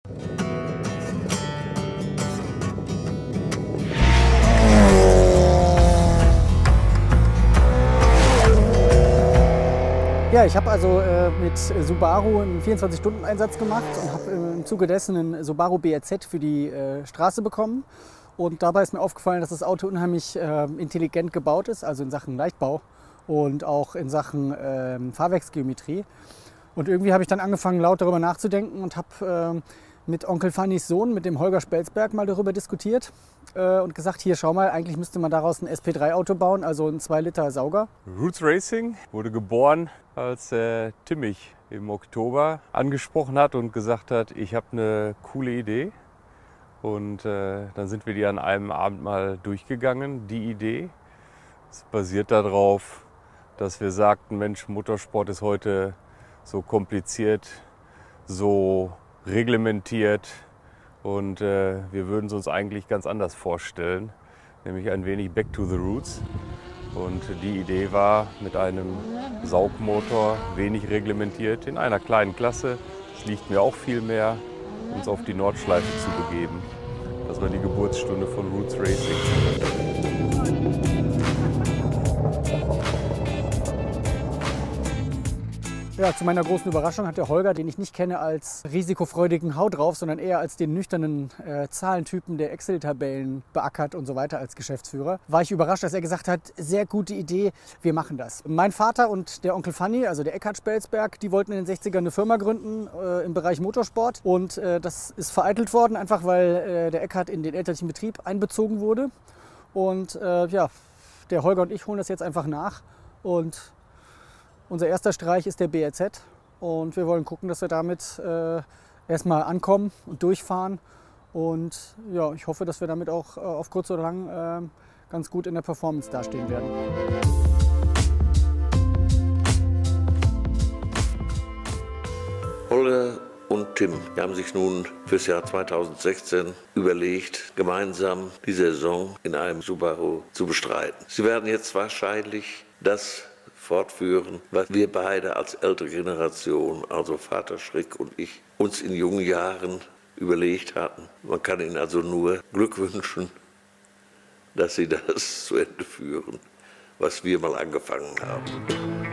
Ja, ich habe also mit Subaru einen 24-Stunden-Einsatz gemacht und habe im Zuge dessen einen Subaru BRZ für die Straße bekommen. Und dabei ist mir aufgefallen, dass das Auto unheimlich intelligent gebaut ist, also in Sachen Leichtbau und auch in Sachen Fahrwerksgeometrie. Und irgendwie habe ich dann angefangen, laut darüber nachzudenken und habe mit Onkel Fannys Sohn, mit dem Holger Spelzberg, mal darüber diskutiert und gesagt, hier schau mal, eigentlich müsste man daraus ein SP3-Auto bauen, also ein 2-Liter Sauger. Roots Racing wurde geboren, als Tim mich im Oktober angesprochen hat und gesagt hat, ich habe eine coole Idee. Und dann sind wir die an einem Abend mal durchgegangen, die Idee. Es basiert darauf, dass wir sagten, Mensch, Motorsport ist heute so kompliziert, so reglementiert und wir würden es uns eigentlich ganz anders vorstellen, nämlich ein wenig back to the roots. Und die Idee war, mit einem Saugmotor, wenig reglementiert, in einer kleinen Klasse, es liegt mir auch viel mehr, uns auf die Nordschleife zu begeben. Das war die Geburtsstunde von Roots Racing. Ja, zu meiner großen Überraschung hat der Holger, den ich nicht kenne als risikofreudigen Hau drauf, sondern eher als den nüchternen Zahlentypen, der Excel-Tabellen beackert und so weiter als Geschäftsführer, war ich überrascht, dass er gesagt hat, sehr gute Idee, wir machen das. Mein Vater und der Onkel Fanny, also der Eckhard Spelzberg, die wollten in den 60ern eine Firma gründen im Bereich Motorsport und das ist vereitelt worden, einfach weil der Eckhard in den elterlichen Betrieb einbezogen wurde. Und ja, der Holger und ich holen das jetzt einfach nach und unser erster Streich ist der BRZ und wir wollen gucken, dass wir damit erstmal ankommen und durchfahren. Und ja, ich hoffe, dass wir damit auch auf kurz oder lang ganz gut in der Performance dastehen werden. Holger und Tim haben sich nun fürs Jahr 2016 überlegt, gemeinsam die Saison in einem Subaru zu bestreiten. Sie werden jetzt wahrscheinlich das fortführen, was wir beide als ältere Generation, also Vater Schrick und ich, uns in jungen Jahren überlegt hatten. Man kann ihnen also nur Glück wünschen, dass sie das zu Ende führen, was wir mal angefangen haben.